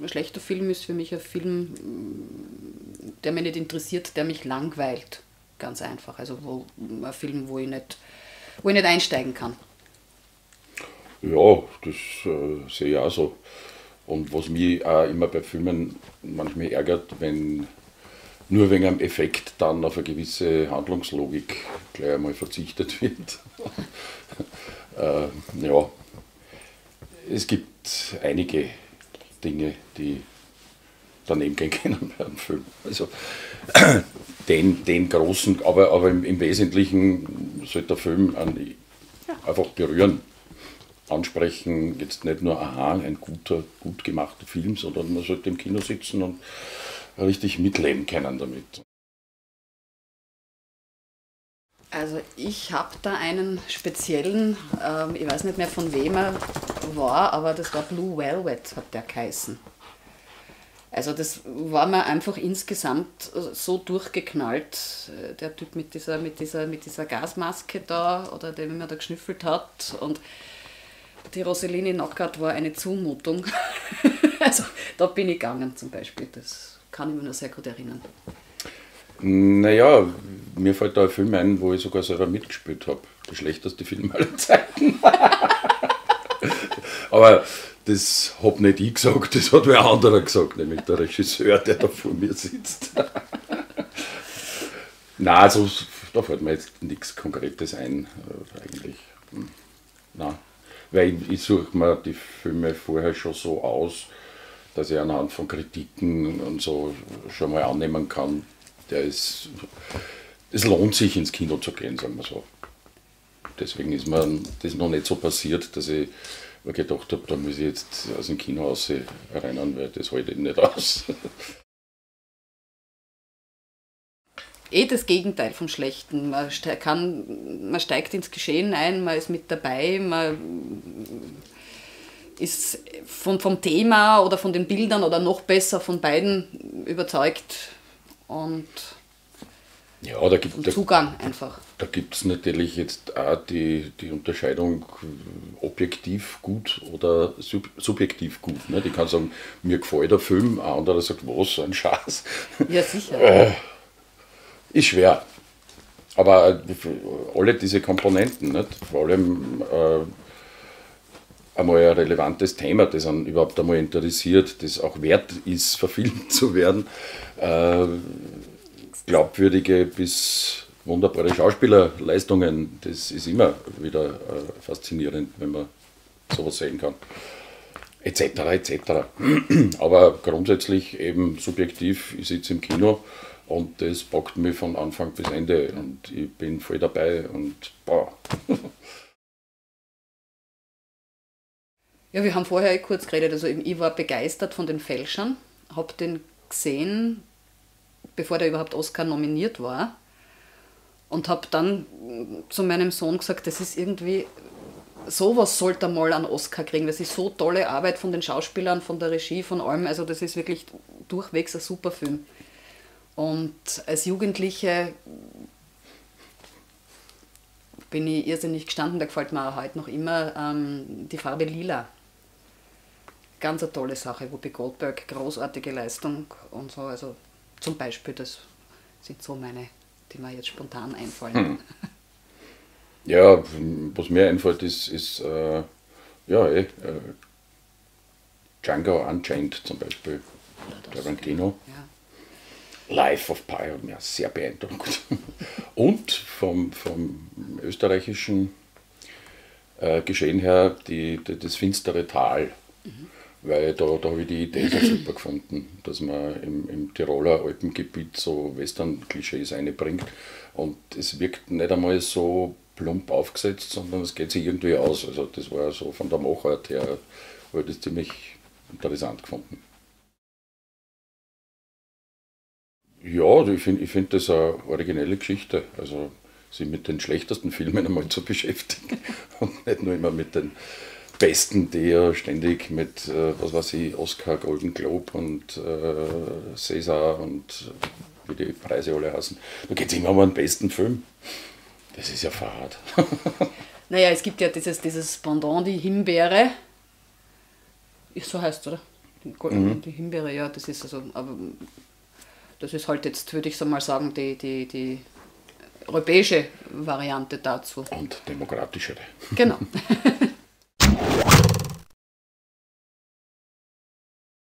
ein schlechter Film ist für mich ein Film, der mich nicht interessiert, der mich langweilt. Ganz einfach. Also ein Film, wo ich nicht einsteigen kann. Ja, das sehe ich auch so. Und was mich auch immer bei Filmen manchmal ärgert, wenn nur wegen einem Effekt dann auf eine gewisse Handlungslogik gleich einmal verzichtet wird. Ja, es gibt einige Dinge, die daneben gehen können bei einem Film. Also den großen, aber im Wesentlichen sollte der Film einfach berühren, ansprechen, jetzt nicht nur, aha, ein gut gemachter Film, sondern man sollte im Kino sitzen und richtig mitleben können damit. Also ich habe da einen speziellen, ich weiß nicht mehr von wem er war, aber das war Blue Velvet, hat der geheißen. Also das war mir einfach insgesamt so durchgeknallt, der Typ mit dieser Gasmaske da, oder den man da geschnüffelt hat, und die Rossellini Knockout war eine Zumutung. Also da bin ich gegangen zum Beispiel, das kann ich mir noch sehr gut erinnern. Naja, mir fällt da ein Film ein, wo ich sogar selber mitgespielt habe. Der schlechteste Film aller Zeiten. Aber das habe nicht ich gesagt, das hat wer anderer gesagt, nämlich der Regisseur, der da vor mir sitzt. Nein, also, da fällt mir jetzt nichts Konkretes ein, eigentlich. Nein. Weil ich suche mir die Filme vorher schon so aus, dass ich anhand von Kritiken und so schon mal annehmen kann, es lohnt sich ins Kino zu gehen, sagen wir so. Deswegen ist mir das noch nicht so passiert, dass ich mir gedacht habe, da muss ich jetzt aus dem Kino raus rennen, weil das halte ich nicht aus. Das Gegenteil vom Schlechten. Man steigt ins Geschehen ein, man ist mit dabei, man ist vom Thema oder von den Bildern oder noch besser von beiden überzeugt und Ja, Zugang einfach. Da gibt es natürlich jetzt auch die Unterscheidung objektiv gut oder subjektiv gut. Ne? Die kann sagen, mir gefällt der Film, ein anderer sagt, was, so ein Schatz. Ja, sicher. Ist schwer. Aber alle diese Komponenten, nicht? Vor allem einmal ein relevantes Thema, das einen überhaupt einmal interessiert, das auch wert ist, verfilmt zu werden, glaubwürdige bis wunderbare Schauspielerleistungen, das ist immer wieder faszinierend, wenn man sowas sehen kann. Etc. etc. Aber grundsätzlich eben subjektiv, ich sitze im Kino und das packt mich von Anfang bis Ende und ich bin voll dabei und boah. Ja, wir haben vorher kurz geredet, also ich war begeistert von den Fälschern, habe den gesehen, bevor der überhaupt Oscar nominiert war, und habe dann zu meinem Sohn gesagt, das ist irgendwie, sowas sollte er mal einen Oscar kriegen, das ist so tolle Arbeit von den Schauspielern, von der Regie, von allem, also das ist wirklich durchwegs ein super Film. Und als Jugendliche bin ich irrsinnig gestanden, da gefällt mir auch heute noch immer die Farbe Lila. Ganz eine tolle Sache, Whoopi Goldberg, großartige Leistung und so, also zum Beispiel, das sind so meine, die mir jetzt spontan einfallen. Ja, was mir einfällt, ist Django Unchained zum Beispiel, Tarantino. Ja. Life of Pi hat mich sehr beeindruckt. Und vom österreichischen Geschehen her das finstere Tal. Weil da habe ich die Idee so super gefunden, dass man im Tiroler Alpengebiet so Western-Klischees einbringt. Und es wirkt nicht einmal so plump aufgesetzt, sondern es geht sich irgendwie aus. Also das war so von der Machart her, habe ich das ziemlich interessant gefunden. Ja, ich find das eine originelle Geschichte. Also sich mit den schlechtesten Filmen einmal zu beschäftigen und nicht nur immer mit den Besten, die ja ständig mit, was weiß ich, Oscar, Golden Globe und César und wie die Preise alle heißen. Da geht es immer um einen besten Film. Das ist ja fad. Naja, es gibt ja dieses Pendant, die Himbeere. So heißt es, oder? die Himbeere, ja, das ist also, aber das ist halt jetzt, würde ich so mal sagen, die europäische Variante dazu. Und demokratischere. Genau.